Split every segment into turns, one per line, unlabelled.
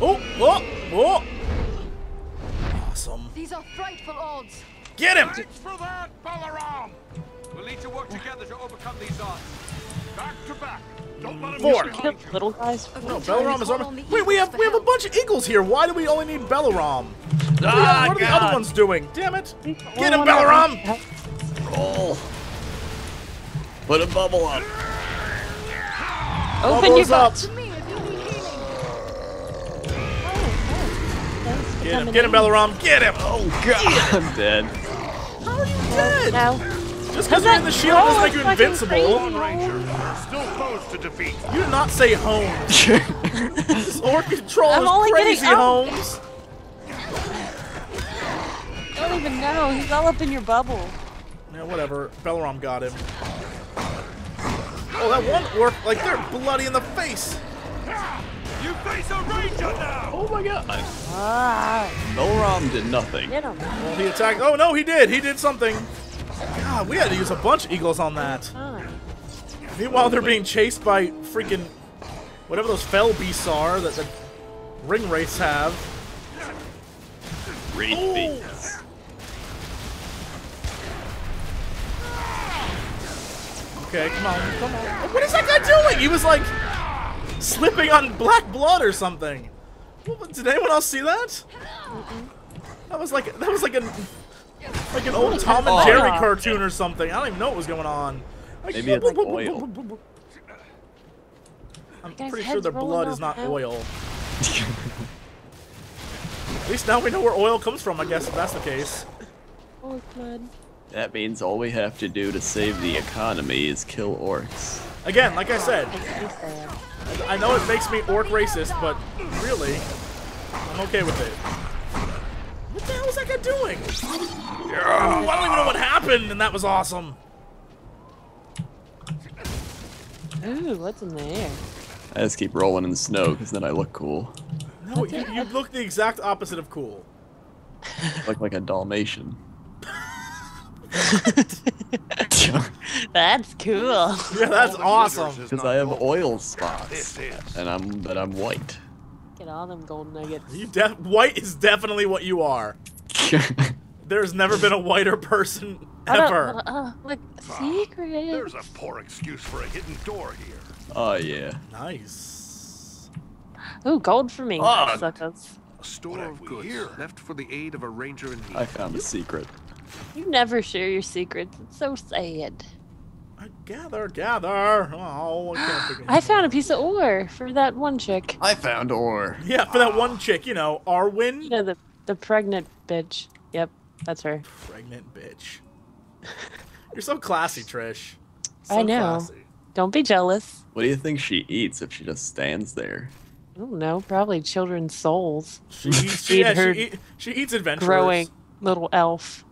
Oh, oh, oh! Awesome.
These are frightful odds.
Get him!
Thanks for that, Balaram! We'll need to work together to overcome these odds. Back to back. Don't let him
Four.
get behind you.
Little guys.
No, Balaram is armor. Wait, we have a bunch of eagles here. Why do we only need Balaram? What are the other ones doing? Damn it! Get him, Balaram!
Roll. Put a bubble up.
Open your
up.
butt.
Get him, Balaram! Get him!
Oh god, I'm dead.
How are you dead?
No.
Just because you're in the shield doesn't make you invincible.
Come on, Ranger. Still foes to defeat.
You did not say Holmes. This orc control
I'm only
is crazy,
getting- oh.
Holmes.
I don't even know. He's all up in your bubble.
Yeah, whatever. Balaram got him. Oh, that one orc, like, they're bloody in the face.
You face a Ranger now!
Oh my god.
Ah.
Balaram did nothing.
Get him.
Well, he attacked. Oh, no, he did. He did something. God, we had to use a bunch of eagles on that. Meanwhile, they're being chased by freaking whatever those fell beasts are that the ring wraiths have.
Wraith beasts.
Okay, come on, come on. What is that guy doing? He was like slipping on black blood or something. Did anyone else see that? That was like an old Tom and Jerry cartoon or something. I don't even know what was going on.
Maybe it's like oil.
I'm pretty sure their blood is not oil. At least now we know where oil comes from, I guess, if that's the case.
Oh, blood.
That means all we have to do to save the economy is kill orcs.
Again, like I said,
Makes me sad.
I know it makes me orc racist, but really, I'm okay with it. What the hell was that guy doing? I don't even know what happened, and that was awesome.
Ooh, what's in there?
I just keep rolling in the snow because then I look cool.
No, you look the exact opposite of cool.
I look like a Dalmatian.
That's cool.
Yeah, that's awesome.
Because I have oil spots, and I'm white.
Get all them gold nuggets.
White is definitely what you are. There's never been a whiter person ever.
Look, secret.
There's a poor excuse for a hidden door here.
Oh yeah.
Nice.
Ooh, gold for me.
Oh.
Suckers.
A store of goods left for the aid of a Ranger in need.
I found a secret.
You never share your secrets. It's so sad.
Gather. Oh, I can't think of
I found a piece of ore for that one chick.
I found ore.
Yeah, for that one chick, you know, Arwen.
You know, the pregnant bitch. Yep, that's her.
Pregnant bitch. You're so classy, Trish. So
I know.
Classy.
Don't be jealous.
What do you think she eats if she just stands there?
I don't know. Probably children's souls.
She eats,
Feed her
she eats adventurers.
growing little elf.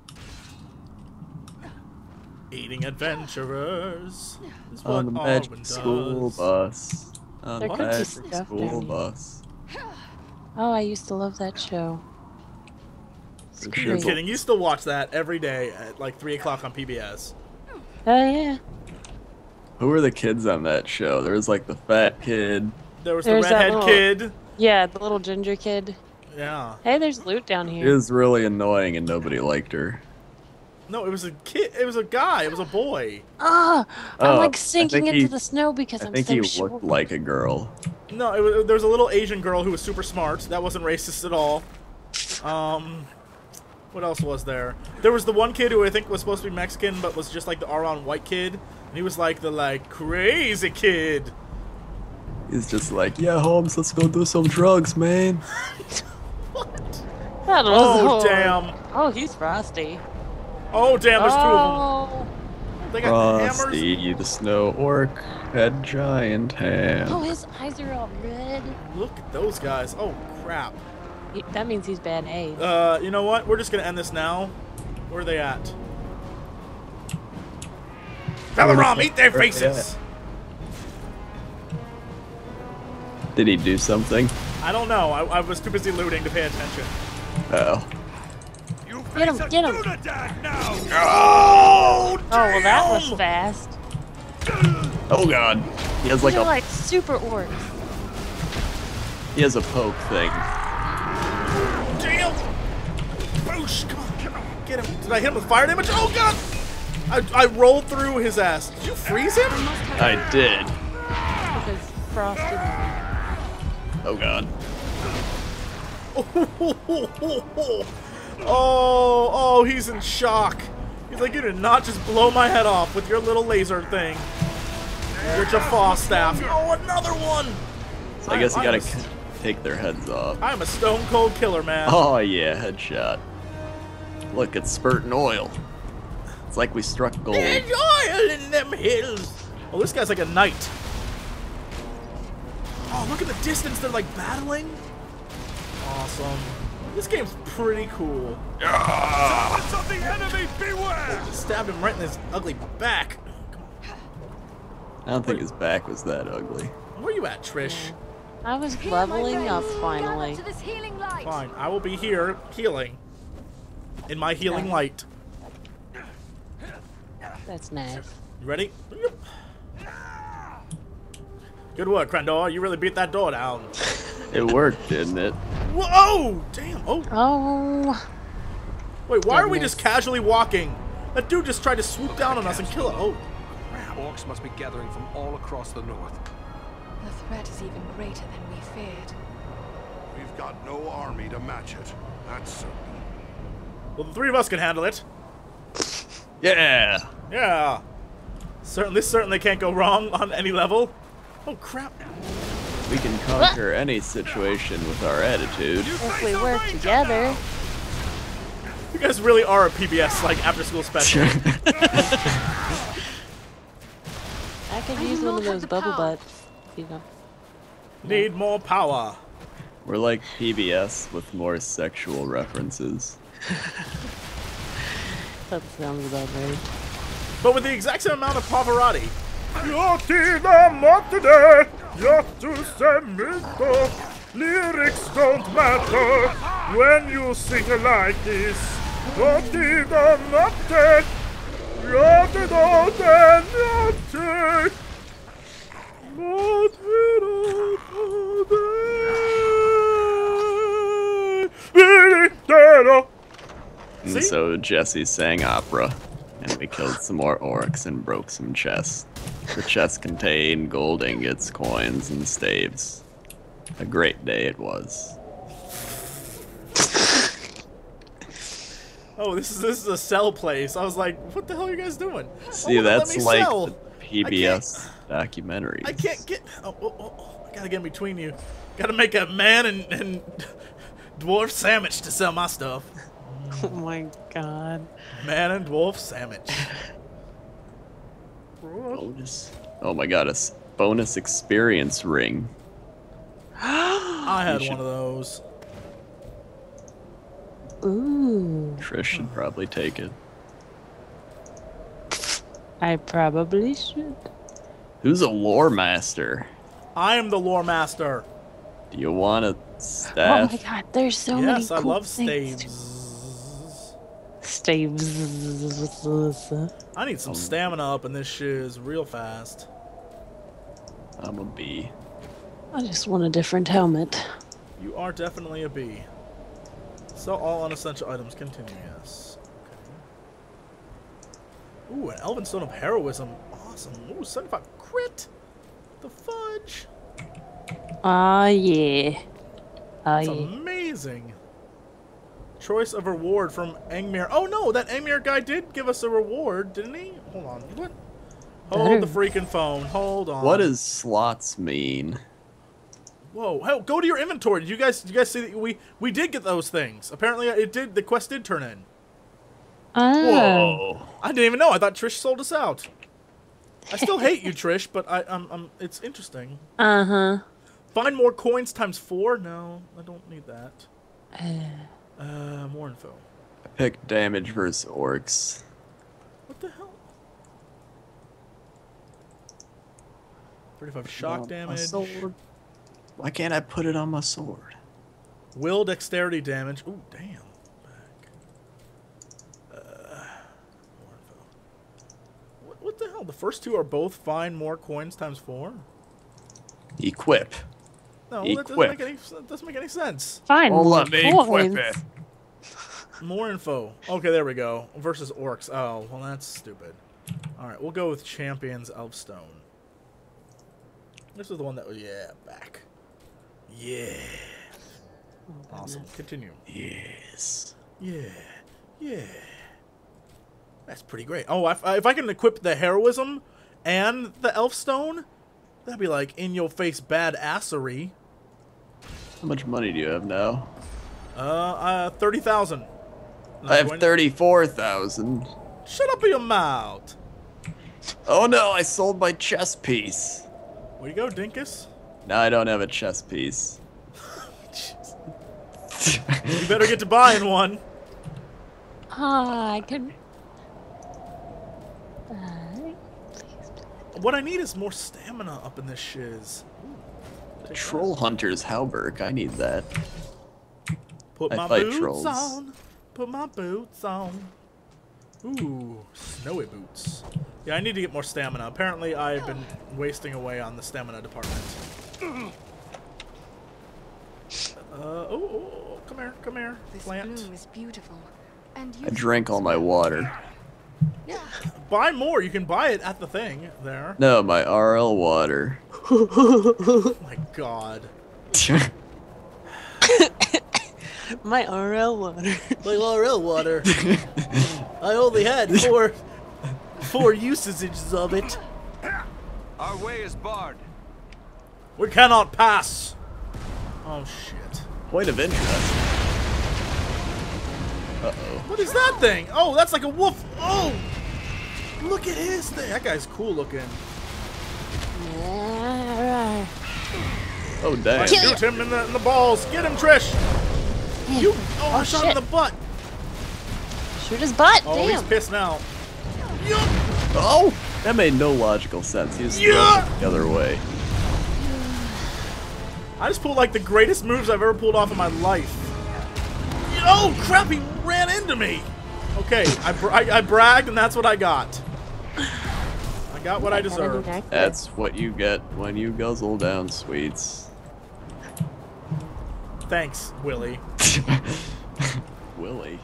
Eating adventurers. Is
On the
what
magic
Arwen
school
does.
bus. On the
There could be
magic
stuff
school
down here.
bus.
Oh, I used to love that show. It's
For
great.
sure.
Just kidding. You still watch that every day at like 3 o'clock on PBS.
Oh, yeah.
Who were the kids on that show? There was like the fat kid.
There was
There's
the
that
redhead
little-
kid.
Yeah, the little ginger kid.
Yeah.
Hey, there's loot down
She
here.
was really annoying and nobody liked her.
No, it was a kid. It was a guy. It was a boy.
Ah, I'm
Oh,
like
I
sinking
think
into
he-
the snow because
I
I'm
think
so
he
short.
looked like a girl.
No, there was a little Asian girl who was super smart. That wasn't racist at all. What else was there? There was the one kid who I think was supposed to be Mexican, but was just like the all-around white kid, and he was like the crazy kid.
He's just like, yeah, Holmes, let's go do some drugs, man.
That was
Oh damn!
Oh, he's frosty.
Oh damn! There's two of
Oh,
them. They got hammers.
Frosty the snow orc had giant hands.
oh, his eyes are all red.
Look at those guys. Oh crap.
That means he's bad AIDS.
You know what? We're just gonna end this now. Where are they at? Balaram, eat their faces!
Did he do something?
I don't know. I was too busy looting to pay attention.
Oh.
You
Get him,
face a
get him.
Dunadag now!
Oh!
Oh, well, that was fast.
Oh god. He has like
They're
a
like super orcs.
He has a poke thing.
Damn! Boosh! Come on. Get him. Did I hit him with fire damage? Oh, God! I rolled through his ass. Did you freeze him?
I did.
Because Frost didn't.
Oh, God.
Oh, he's in shock. He's like, you did not just blow my head off with your little laser thing. Your Jaffa staff. Oh, another one!
So I guess you gotta take their heads off.
I'm a stone cold killer, man.
Oh, yeah, headshot. Look, it's spurting oil. It's like we struck gold.
There's oil in them hills. Oh, this guy's like a knight. Oh, look at the distance they're like battling. Awesome. This game's pretty cool.
Targets of the enemy, beware!
Stabbed him right in his ugly back.
I don't think his back was that ugly.
Where you at, Trish?
I was leveling up finally.
Fine, I will be here healing. In my healing light.
That's nice.
You ready? Good work, WoWcrendor. You really beat that door down.
It worked, didn't it?
Whoa! Damn. Oh.
Oh.
Wait, why are we just casually walking? That dude just tried to swoop down on us and kill us. Oh.
Orcs must be gathering from all across the north.
The threat is even greater than we feared.
We've got no army to match it. That's certain.
Well, the three of us can handle it.
Yeah!
Yeah. This certainly can't go wrong on any level. Oh, crap.
We can conquer any situation with our attitude.
If we work together.
You guys really are a PBS, like, after-school special.
I could use one of those bubble butts. You know.
Need more power.
We're like PBS with more sexual references.
That sounds about right.
But with the exact same amount of Pavarotti. Lyrics don't matter when you sing like this.
And so Jesse sang opera, and we killed some more orcs and broke some chests. The chests contained gold ingots, coins, and staves. A great day it was.
Oh, this is a sell place. I was like, what the hell are you guys doing?
See,
oh,
that's like
sell.
the PBS documentaries.
I can't get. Oh, I gotta get in between you. Gotta make a man and dwarf sandwich to sell my stuff.
Oh my god.
Man and dwarf sandwich.
Bonus. Oh my god, a bonus experience ring.
I had one of those.
Ooh.
Trish should probably take it.
I probably should.
Who's a lore master?
I am the lore master.
Do you want a
Oh
staff?
my god, there's so many
Yes, I
cool
love
things.
staves.
Staves.
I need some stamina up in this shiz real fast.
I'm a bee.
I just want a different helmet.
You are definitely a bee. Sell all unessential items. Continue, yes. Okay. Ooh, an Elven Stone of Heroism. Awesome. Ooh, 75 crit. The fudge.
Ah, yeah. Ah,
That's
yeah.
amazing. Choice of reward from Angmir. Oh no, that Angmir guy did give us a reward, didn't he? Hold on. What? Hold the freaking phone. Hold on.
What does slots mean?
Whoa! Hey, go to your inventory. Did you guys see that we did get those things? Apparently, it did. The quest did turn in.
Oh.
Whoa!
I didn't even know. I thought Trish sold us out. I still hate you, Trish, but it's interesting.
Uh-huh.
Find more coins times 4? No, I don't need that. More info.
I picked damage versus orcs.
What the hell? 35 shock damage.
Sword. Why can't I put it on my sword?
Will dexterity damage. Ooh, damn. Back. More info. What the hell? The first two are both find more coins times 4?
Equip.
No,
Equip.
that doesn't make any sense.
Fine,
Well,
more
let me equip
coins.
it.
More info. Okay, there we go. Versus orcs. Oh, well, that's stupid. Alright, we'll go with Champions Elfstone. This is the one that was... Yeah, back. Yeah. Awesome. Continue.
Yes.
Yeah. Yeah. That's pretty great. Oh, if I can equip the Heroism and the Elfstone, that'd be like in-your-face badassery.
How much money do you have now?
30,000.
I have 34,000.
Shut up your mouth.
Oh no, I sold my chess piece.
Where you go, Dinkus?
Now I don't have a chess piece.
You better get to buying one.
Ah, I could.
What I need is more stamina up in this shiz.
The Troll Hunter's Hauberk, I need that.
Put
I
my
fight
boots
trolls.
on. Put my boots on. Ooh, snowy boots. Yeah, I need to get more stamina. Apparently, I've been wasting away on the stamina department. Oh, come here,
This
plant.
bloom is beautiful. And
I drank all my water.
Buy more. You can buy it at the thing there.
No, my RL water.
Oh my god.
My RL water.
My RL water. I only had four usages of it.
Our way is barred.
We cannot pass. Oh shit.
Point of interest. Uh-oh.
What is that thing? Oh, that's like a wolf. Oh, look at his thing. That guy's cool looking.
Oh, dang.
Shoot him in the balls. Get him, Trish. You. Oh, I shot him
shit.
in the butt.
Shoot his butt.
Oh,
Damn.
he's pissed now. Yeah.
Oh! That made no logical sense. He was
Yeah.
the other way.
I just pulled like the greatest moves I've ever pulled off in my life. Oh crap! He ran into me. Okay, I bragged, and that's what I got. I got what I deserved.
That's what you get when you guzzle down sweets.
Thanks, Willy.
Willy.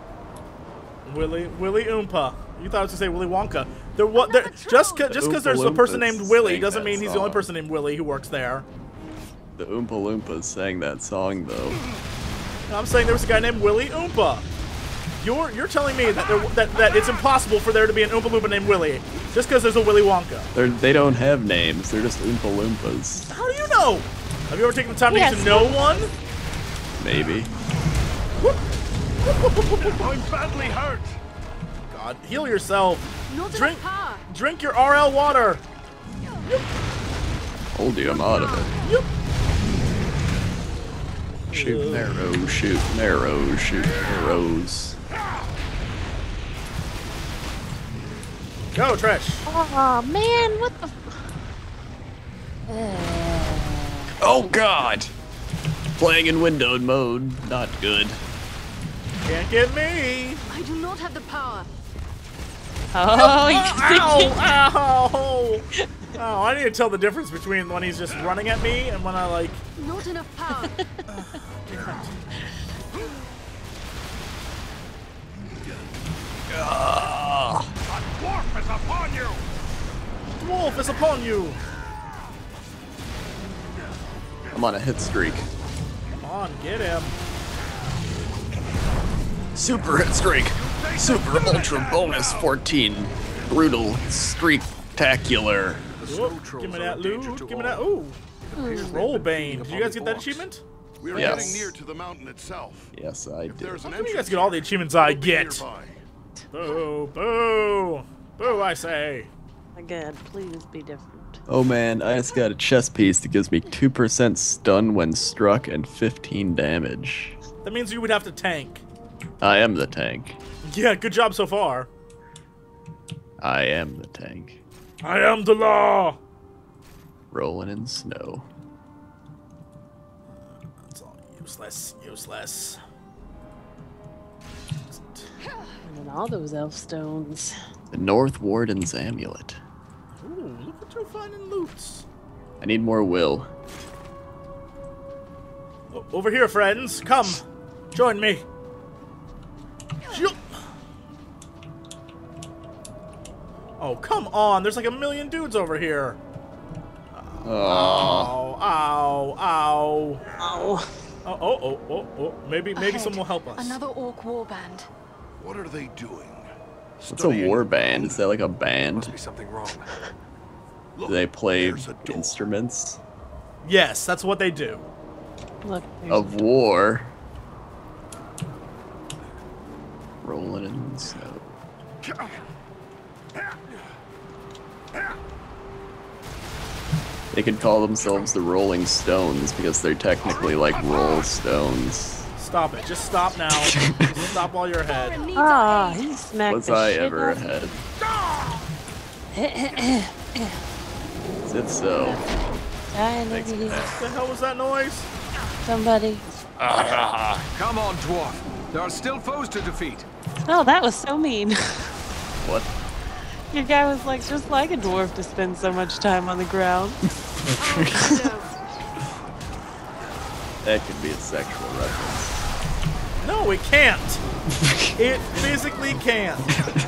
Willy Oompa. You thought I was gonna say Willy Wonka. Just because there's a
Oompa
person
Loompas
named Willy
sang
doesn't
that
mean he's the only
song.
person named Willy who works there.
The Oompa Loompas sang that song, though.
And I'm saying there was a guy named Willy Oompa. You're telling me that it's impossible for there to be an Oompa Loompa named Willy just because there's a Willy Wonka.
They don't have names. They're just Oompa Loompas.
How do you know? Have you ever taken the time to
Yes.
get to know one?
Maybe.
I'm badly hurt.
God, heal yourself.
Not
Drink,
enough power.
drink your RL water.
Told you I'm out of it.
Yep.
Shoot arrows, shoot arrows, shoot arrows.
Go, Trish.
Oh man, what the?
Oh god! Playing in windowed mode, not good.
Can't get me.
I do not have the power.
Oh,
Ow! Oh, I need to tell the difference between when he's just running at me and when I like.
Not enough power.
That dwarf is upon you.
Wolf is upon you.
I'm on a hit streak.
Come on, get him.
Super hit streak. Super ultra bonus 14. Brutal streak-tacular.
Whoop, give me that loot. Give me that. Ooh. Trollbane. Did you guys get that achievement?
We are
Yes.
getting near to the mountain itself.
Yes, I
If
did.
there's an
How come you
entrance
guys get all the achievements I get?
nearby.
Boo, boo. Boo, I say.
Again, please be different.
Oh man, I just got a chess piece that gives me 2% stun when struck and 15 damage.
That means you would have to tank.
I am the tank.
Yeah, good job so far.
I am the tank.
I am the law.
Rolling in snow.
It's all useless, useless.
And then all those elf stones.
The North Warden's Amulet.
Ooh, look what you're finding loots.
I need more will.
Over here, friends. Come. Join me. Shoot. Oh, come on. There's like a million dudes over here. Ow, ow, ow.
Oh.
Oh. Maybe some will help us.
Another orc warband.
What are they doing?
What's a war band? Is that like a band?
Must be something wrong.
Do they play
There's a door.
instruments?
Yes, that's what they do.
Look.
Of war. Rolling in the snow. They could call themselves the Rolling Stones because they're technically like roll stones.
Stop it. Just stop now. Just stop while you're ahead.
Ah, he smacked
Was
the
I
shit
ever
out of
ahead?
me.
Is it so?
Dying over here.
What the hell was that noise?
Somebody.
Come on, dwarf. There are still foes to defeat.
Oh, that was so mean.
What?
Your guy was like, just like a dwarf to spend so much time on the ground.
That could be a sexual reference.
No, it can't. It physically can't.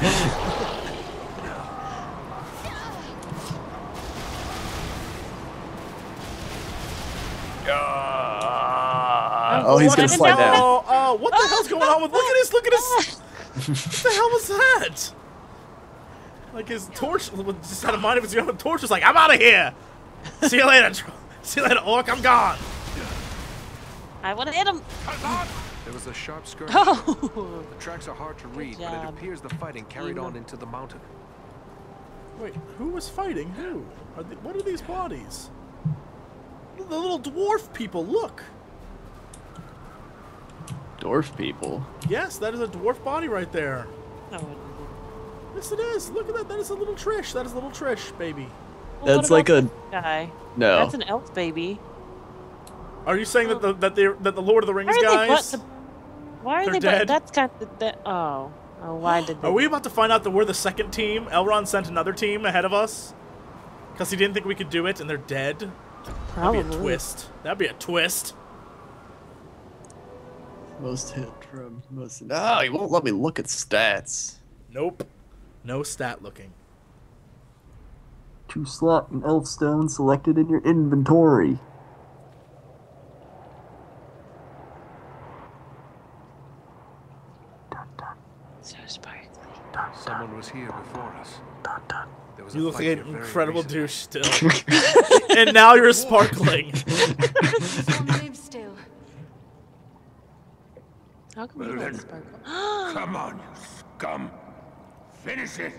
Oh, he's gonna slide down.
Oh, what the hell's going on with? Look at this! Look at this! What the hell was that? Like his torch just had a mind of his own. Torch was like, "I'm out of here. See you later. See you later, orc. I'm gone."
I want to hit him.
There was a sharp skirmish.
Oh.
The tracks are hard to read, but it
job.
appears the fighting carried on into the mountain.
Wait, who was fighting who? What are these bodies? The little dwarf people. Look.
Dwarf people.
Yes, that is a dwarf body right there.
Oh,
Yes, it is. Look at that. That is a little Trish. That is a little Trish, baby.
well,
That's
what
like
about
a
this guy.
no.
That's an elf baby.
Are you saying that the Lord of the Rings
Why are
guys?
Why are
They're
they?
dead?
That's kind of oh. Oh, why did they?
Are we about to find out that we're the second team? Elrond sent another team ahead of us because he didn't think we could do it, and they're dead.
Probably.
That'd be a twist. That'd be a twist.
Most hit from most. No, he won't let me look at stats.
Nope. No stat looking.
2 slot and elf stone selected in your inventory.
So sparkly.
Someone was here before us. There was
You
a
look
fight
like
here
an
very
incredible
recently.
douche still. And now you're sparkling.
Some live still.
How come
Well
you don't
then.
sparkle?
Come on, you scum. Finish it.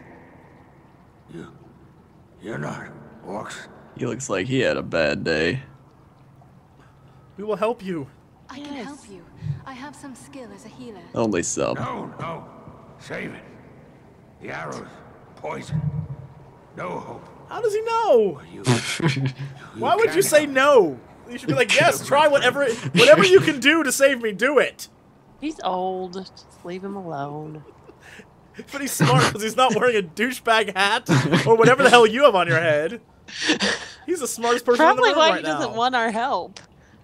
You're not orcs.
He looks like he had a bad day.
We will help you.
I can help you. I have some skill as a healer.
Only some.
No. Save it. The arrows, poison. No hope.
How does he know?
You
Why would you
can't
say
help.
no? You should be like, yes, try whatever you can do to save me, do it.
He's old. Just leave him alone.
But he's smart because he's not wearing a douchebag hat or whatever the hell you have on your head. He's the smartest person
Probably
in the room
why
right
he doesn't
now.
want our help.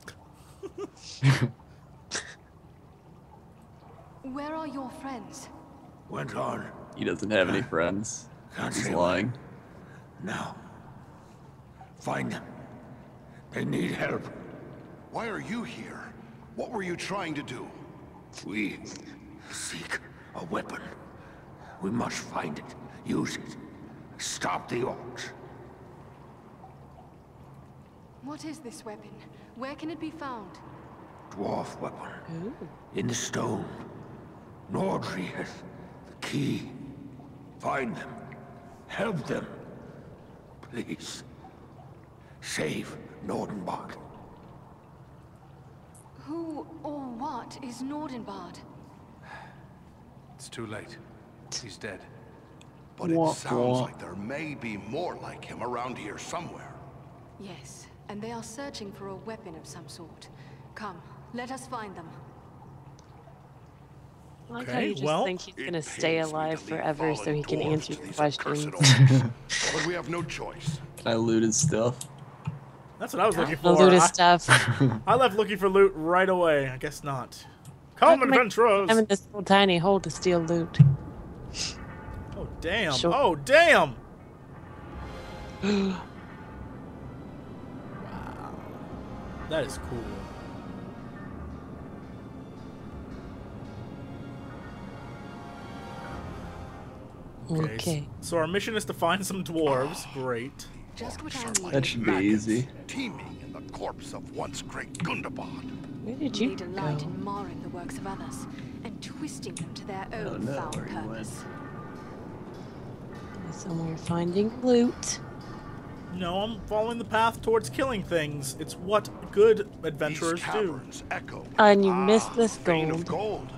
Where are your friends?
Went on.
He doesn't have any friends.
Can't
He's
say
lying.
Now. Find them. They need help. Why are you here? What were you trying to do? We seek a weapon. We must find it. Use it. Stop the orcs.
What is this weapon? Where can it be found?
Dwarf weapon.
Ooh.
In the stone. Nordri has the key. Find them. Help them. Please. Save Nordenbart.
Who or what is Nordenbard?
It's too late. He's dead.
But it sounds like there may be more like him around here somewhere.
Yes, and they are searching for a weapon of some sort. Come, let us find them.
I like how
Okay,
you just
well,
think he's
It
gonna stay
pains me
alive
to leave
forever so
fallen
he can
dwarves
answer
to
your
these accursed
questions.
orcs. But we have no choice.
I looted stuff.
That's what I was looking
The
for.
loot is stuff.
I left looking for loot right away. I guess not. Come, adventurers!
I'm in this little tiny hole to steal loot.
Oh, damn.
Sure.
Oh, damn! Wow. That is cool.
Okay.
So our mission is to find some dwarves. Great.
Just what I need.
That should be easy.
Teeming in the corpse of once great Gundabad.
Where did
We
you
need a
go?
light in marring the works of others and twisting them to their own
know
foul
where he went.
purpose.
Somewhere finding loot.
No, I'm following the path towards killing things. It's what good
These
adventurers do.
caverns echo.
And you missed this
vein of
gold.
gold.